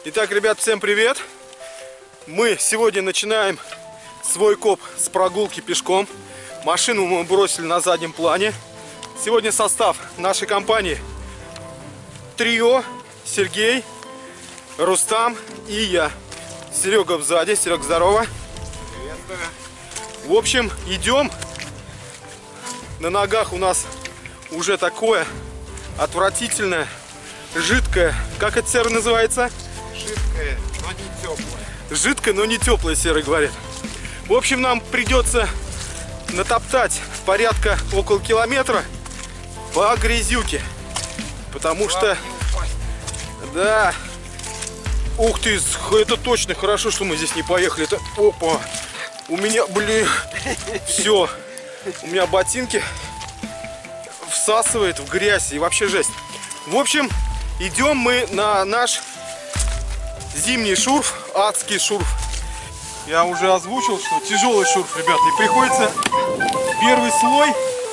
Итак, ребят, всем привет! Мы сегодня начинаем свой коп с прогулки пешком. Машину мы бросили на заднем плане. Сегодня состав нашей компании трио: Сергей, Рустам и я. Серега сзади. Серега, здорово. Приветствую. В общем, идем. На ногах у нас уже такое отвратительное, жидкое. Как это, Серый, называется? Жидкое, но не теплое. Жидкое, но не теплое, Серый говорит. В общем, нам придется натоптать порядка около километра по грязюке. Потому что... Да. Ух ты, это точно хорошо, что мы здесь не поехали. Это... Опа. У меня, блин, все. У меня ботинки всасывает в грязь и вообще жесть. В общем, идем мы на наш зимний шурф, адский шурф. Я уже озвучил, что тяжелый шурф, ребята, и приходится первый слой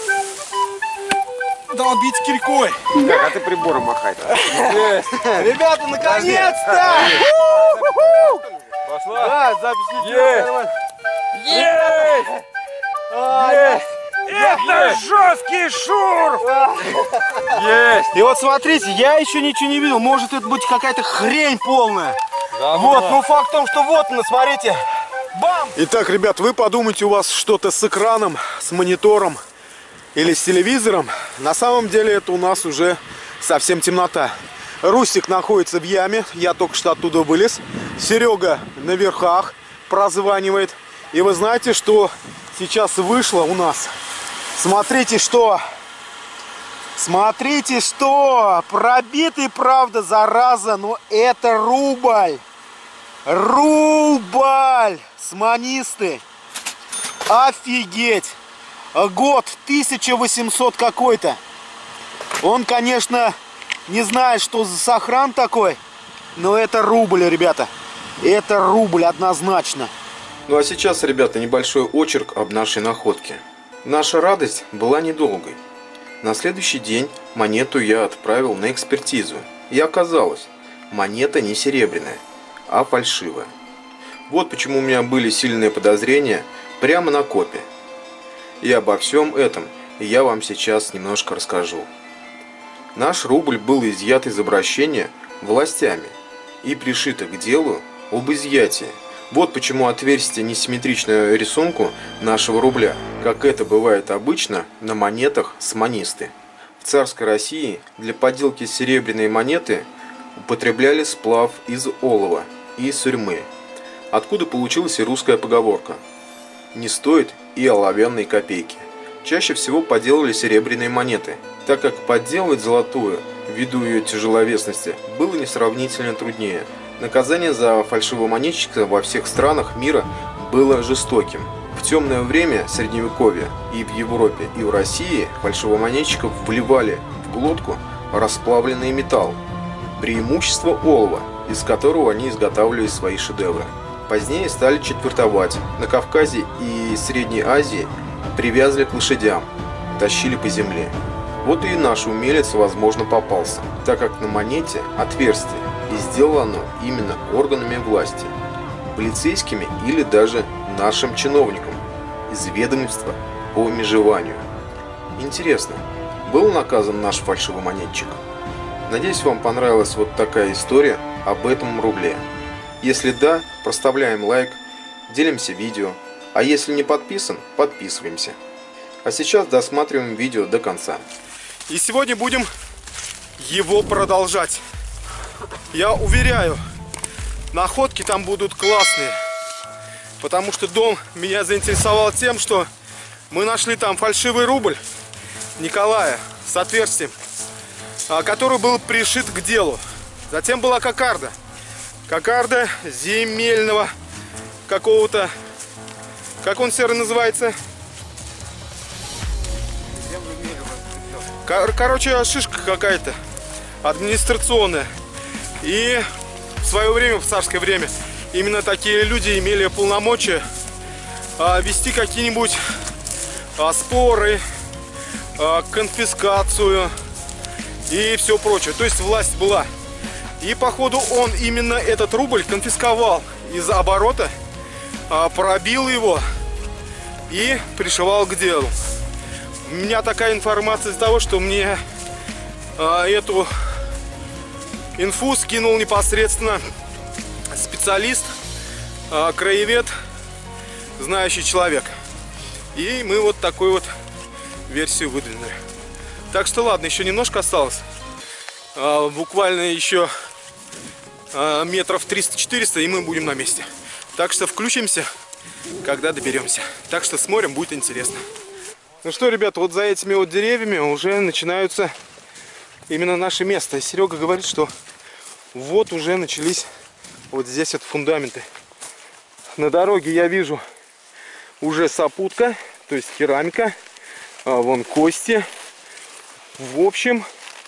долбить киркой. Так, а ты прибором махай. Ребята, наконец-то! Пошла? Да, запись. Есть! Это жесткий шурф! Есть! И вот смотрите, я еще ничего не видел. Может это быть какая-то хрень полная. Да, вот, ну факт в том, что вот, ну смотрите. Бам! Итак, ребят, вы подумайте, у вас что-то с экраном, с монитором или с телевизором. На самом деле это у нас уже совсем темнота. Рустик находится в яме, я только что оттуда вылез. Серега на верхах прозванивает. И вы знаете, что сейчас вышло у нас? Смотрите, что... Смотрите, что... Пробитый, правда, зараза, но это рубль. Рубль! Сманисты. Офигеть! Год 1800 какой-то. Он, конечно, не знает, что за сохран такой, но это рубль, ребята. Это рубль однозначно. Ну а сейчас, ребята, небольшой очерк об нашей находке. Наша радость была недолгой. На следующий день монету я отправил на экспертизу. И оказалось, монета не серебряная, а фальшивая. Вот почему у меня были сильные подозрения прямо на копе. И обо всем этом я вам сейчас немножко расскажу. Наш рубль был изъят из обращения властями и пришито к делу об изъятии. Вот почему отверстие несимметрично рисунку нашего рубля, как это бывает обычно на монетах сманисты. В царской России для подделки серебряной монеты употребляли сплав из олова и сурьмы, откуда получилась и русская поговорка «не стоит и оловянной копейки». Чаще всего подделывали серебряные монеты, так как подделывать золотую, ввиду ее тяжеловесности, было несравнительно труднее. Наказание за фальшивомонетчика во всех странах мира было жестоким. В темное время Средневековья и в Европе, и в России фальшивомонетчиков вливали в глотку расплавленный металл, преимущество олова, из которого они изготавливали свои шедевры. Позднее стали четвертовать. На Кавказе и Средней Азии привязывали к лошадям, тащили по земле. Вот и наш умелец, возможно, попался, так как на монете отверстие, и сделано оно именно органами власти, полицейскими или даже нашим чиновникам из ведомства по межеванию. Интересно, был наказан наш фальшивомонетчик? Надеюсь, вам понравилась вот такая история об этом рубле. Если да, проставляем лайк, делимся видео, а если не подписан, подписываемся. А сейчас досматриваем видео до конца. И сегодня будем его продолжать. Я уверяю, находки там будут классные. Потому что дом меня заинтересовал тем, что мы нашли там фальшивый рубль Николая с отверстием, который был пришит к делу. Затем была кокарда. Кокарда земельного какого-то... Как он, Серый, называется? Короче, шишка какая-то администрационная. И в свое время, в царское время, именно такие люди имели полномочия вести какие-нибудь споры, конфискацию и все прочее. То есть власть была. И походу он именно этот рубль конфисковал из оборота, пробил его и пришивал к делу. У меня такая информация из того, что мне эту инфу скинул непосредственно специалист, краевед, знающий человек. И мы вот такую вот версию выдвинули. Так что ладно, еще немножко осталось. Буквально еще метров 300-400, и мы будем на месте. Так что включимся, когда доберемся. Так что с морем будет интересно. Ну что, ребята, вот за этими вот деревьями уже начинаются именно наше место. И Серега говорит, что вот уже начались вот здесь вот фундаменты. На дороге я вижу уже сопутка, то есть керамика, вон кости. В общем,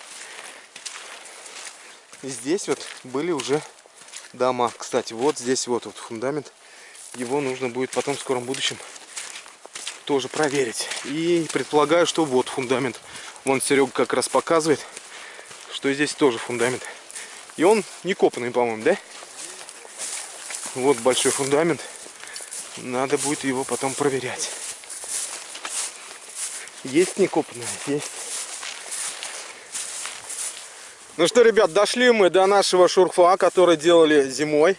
здесь вот были уже дома. Кстати, вот здесь вот фундамент. Его нужно будет потом в скором будущем тоже проверить. И предполагаю, что вот фундамент. Вон Серега как раз показывает, что здесь тоже фундамент. И он не копанный, по-моему, да? Вот большой фундамент. Надо будет его потом проверять. Есть не копанный? Есть. Ну что, ребят, дошли мы до нашего шурфа, который делали зимой.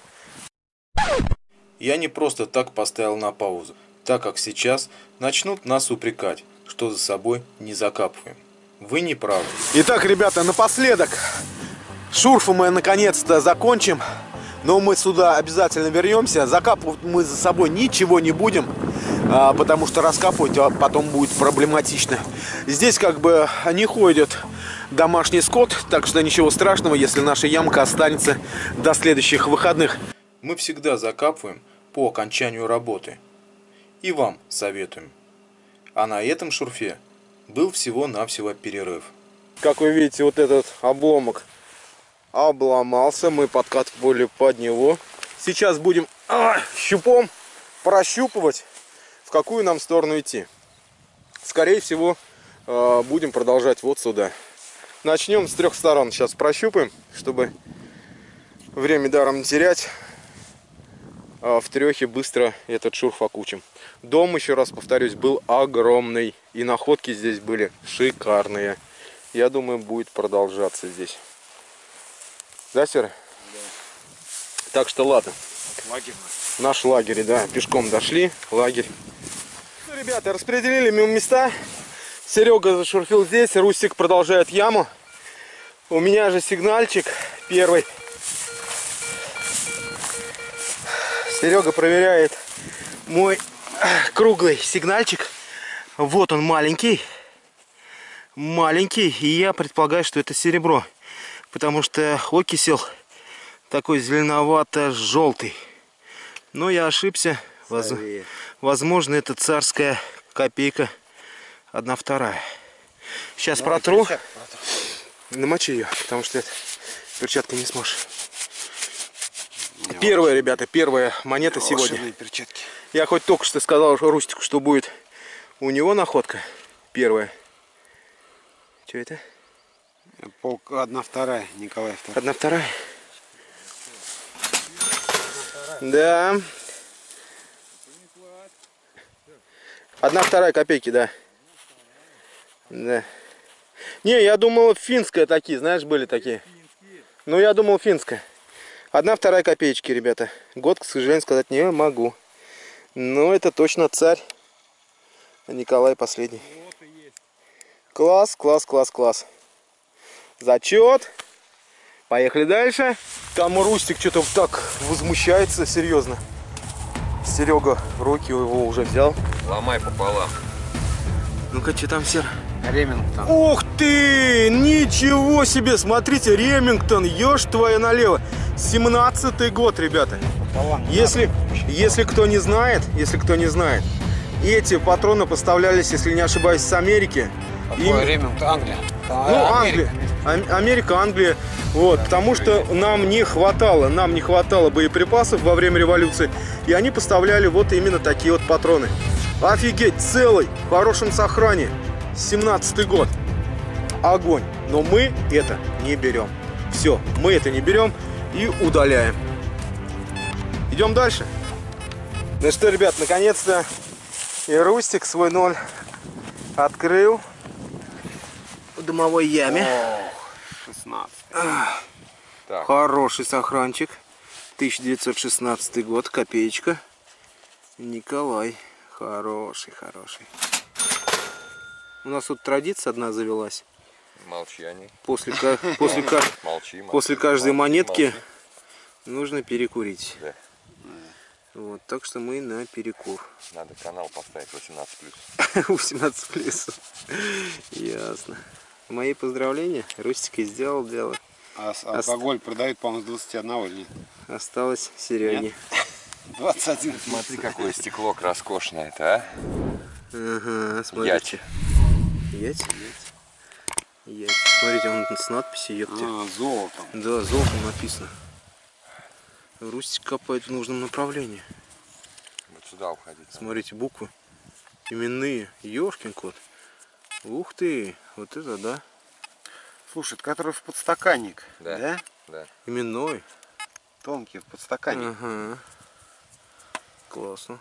Я не просто так поставил на паузу, так как сейчас начнут нас упрекать, что за собой не закапываем. Вы не правы. Итак, ребята, напоследок, шурфу мы наконец-то закончим. Но мы сюда обязательно вернемся. Закапывать мы за собой ничего не будем, потому что раскапывать потом будет проблематично. Здесь как бы не ходит домашний скот, так что ничего страшного, если наша ямка останется до следующих выходных. Мы всегда закапываем по окончанию работы. И вам советуем. А на этом шурфе был всего-навсего перерыв. Как вы видите, вот этот обломок обломался, мы подкатывали под него. Сейчас будем щупом прощупывать, в какую нам сторону идти. Скорее всего, будем продолжать вот сюда. Начнем с 3 сторон. Сейчас прощупаем, чтобы время даром не терять. В 3 быстро этот шурф окучим. Дом, еще раз повторюсь, был огромный. И находки здесь были шикарные. Я думаю, будет продолжаться здесь. Да, Серый? Да. Так что ладно. Лагерь. Наш лагерь, да. Пешком дошли. Лагерь. Ну, ребята, распределили места. Серега зашурфил здесь. Рустик продолжает яму. У меня же сигнальчик первый. Серега проверяет мой круглый сигнальчик. Вот он маленький. Маленький. И я предполагаю, что это серебро. Потому что окисел такой зеленовато-желтый. Но я ошибся. Возможно, это царская копейка 1/2. Сейчас протру. Намочи ее, потому что это перчаткой не сможешь. Первая, ребята, первая монета сегодня. Перчатки. Я хоть только что сказал Рустику, что будет у него находка. Первая. Что это? 1/2, Николай II. 1/2. Да. 1/2 копейки, да. Да. Не, я думал, финская такие, знаешь, были такие. Ну, я думал, финская. 1/2 копеечки, ребята. Год, к сожалению, сказать не могу. Но это точно царь Николай последний. Класс, класс, класс, класс. Зачет. Поехали дальше. Там Рустик что-то так возмущается, серьезно. Серега руки его уже взял. Ломай пополам. Ну-ка, что там, Сер? Ремингтон. Ух ты! Ничего себе! Смотрите, Ремингтон, ешь твоя налево. 17-й год, ребята. Если кто не знает, эти патроны поставлялись, если не ошибаюсь, с Америки. Какой Ремингтон? Англия. Ну, Англия. Америка, Англия. Вот, потому что нам не хватало боеприпасов во время революции. И они поставляли вот именно такие вот патроны. Офигеть, целый, в хорошем сохранении. 17-й год. Огонь. Но мы это не берем. Все, мы это не берем и удаляем. Идем дальше. Ну что, ребят, наконец-то и Рустик свой 0 открыл в дымовой яме. 16. Так. Хороший сохранчик. 1916 год, копеечка. Николай. Хороший. У нас тут традиция одна завелась. Молчание. После Молчи, каждой монетки молчи. нужно перекурить. Да. Вот, так что мы на перекур. Надо канал поставить 18+. 18+. Ясно. Мои поздравления. Рустик сделал дело. А алкоголь продают, по-моему, с 21 или нет? Осталось Сереге. 21. Смотри, какое стекло роскошное-то, а? Ага, смотрите. Ять. Смотрите, он с надписью ёпте. Золотом. Да, золотом написано. Рустик копает в нужном направлении. Вот сюда уходить. Смотрите, буквы именные. Ёшкин кот. Ух ты, вот это да. Слушай, это который в подстаканник, Да. да? Именной. Тонкий в подстаканник. Ага. Классно.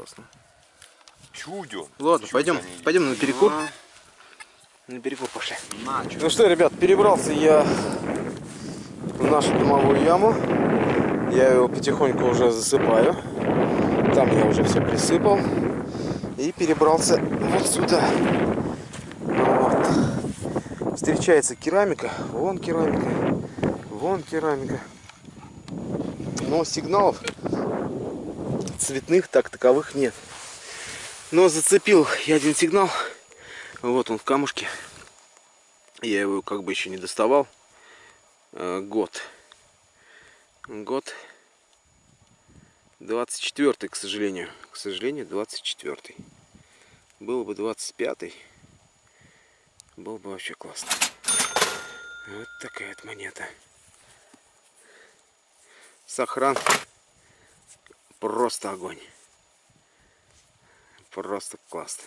Чудо. Ладно, Чудо пойдем они. на перекур. На перекур пошли. Ну что, ребят, перебрался я в нашу дымовую яму. Я его потихоньку уже засыпаю. Там я уже все присыпал. И перебрался вот сюда. Вот. Встречается керамика. Вон керамика. Но сигналов цветных так таковых нет. Но зацепил я один сигнал. Вот он в камушке. Я его как бы еще не доставал. Год 24-й, к сожалению. 24-й. Был бы 25-й. Был бы вообще классно. Вот такая вот монета. Сохран. Просто огонь. Просто классно.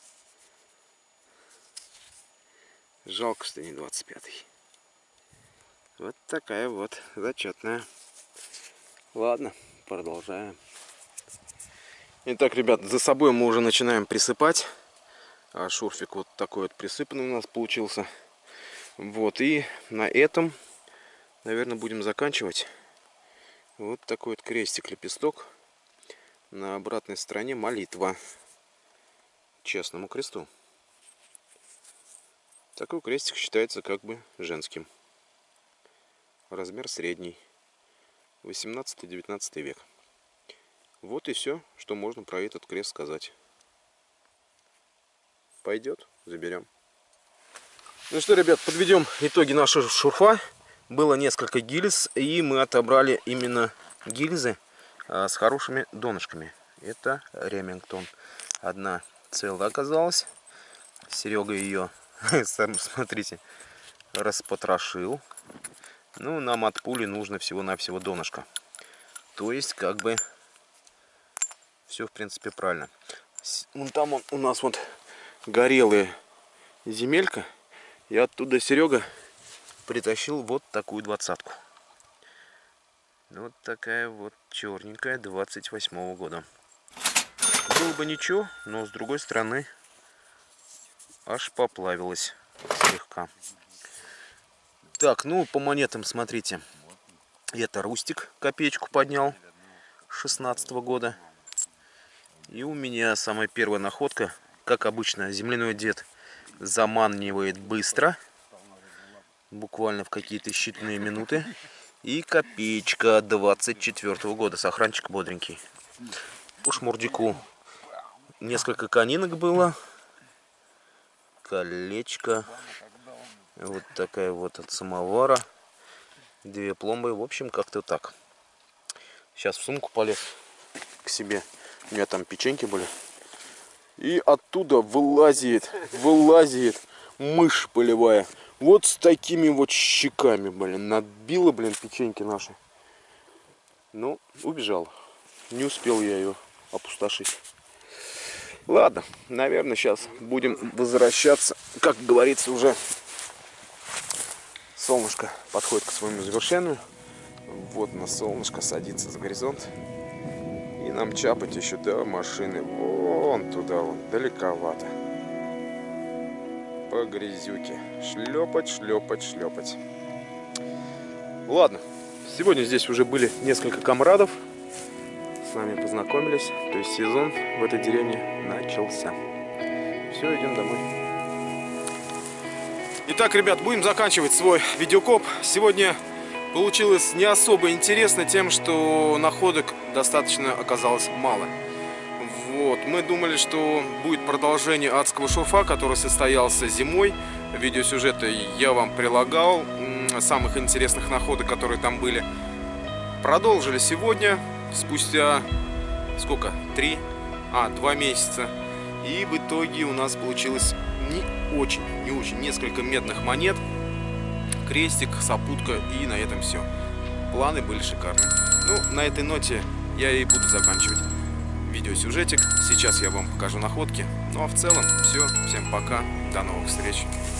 Жалко, что не 25-й. Вот такая вот зачетная. Ладно, продолжаем. Итак, ребят, за собой мы уже начинаем присыпать. Шурфик вот такой вот присыпанный у нас получился. Вот, и на этом, наверное, будем заканчивать. Вот такой вот крестик-лепесток. На обратной стороне молитва честному кресту. Такой крестик считается как бы женским. Размер средний. 18-19 век. Вот и все, что можно про этот крест сказать. Пойдет, заберем. Ну что, ребят, подведем итоги нашего шурфа. Было несколько гильз, и мы отобрали именно гильзы с хорошими донышками. Это Ремингтон. Одна целая оказалась. Серега ее, смотрите, распотрошил. Ну, нам от пули нужно всего-навсего донышко. То есть, как бы, все, в принципе, правильно. Вон там у нас вот горелая земелька. И оттуда Серега притащил вот такую 20-ку. Вот такая вот черненькая 28-го года. Было бы ничего, но с другой стороны аж поплавилась слегка. Так, ну по монетам смотрите. Это Рустик копеечку поднял 16-го года. И у меня самая первая находка, как обычно, земляной дед заманивает быстро. Буквально в какие-то считанные минуты. И копеечка 24-го года. Сохранчик бодренький. По шмурдику несколько конинок было. Колечко. Вот такая вот от самовара. 2 пломбы. В общем, как-то так. Сейчас в сумку полез к себе. У меня там печеньки были. И оттуда вылазит мышь полевая. Вот с такими вот щеками, блин. Надбила, блин, печеньки наши. Ну, убежал. Не успел я ее опустошить. Ладно, наверное, сейчас будем возвращаться, как говорится, уже Солнышко подходит к своему завершению. Вот на солнышко садится за горизонт. И нам чапать еще до машины. Вон туда, вон, далековато. По грязюке. Шлепать, шлепать, шлепать. Ладно. Сегодня здесь уже были несколько комрадов. С нами познакомились. То есть сезон в этой деревне начался. Все, идем домой. Итак, ребят, будем заканчивать свой видеокоп. Сегодня получилось не особо интересно тем, что находок достаточно оказалось мало. Вот. Мы думали, что будет продолжение адского шурфа, который состоялся зимой. Видеосюжеты я вам прилагал. Самых интересных находок, которые там были. Продолжили сегодня, спустя сколько? 2 месяца. И в итоге у нас получилось не очень. Несколько медных монет, крестик, сопутка, и на этом все. Планы были шикарные. Ну, на этой ноте я и буду заканчивать видеосюжетик. Сейчас я вам покажу находки. Ну а в целом все. Всем пока. До новых встреч.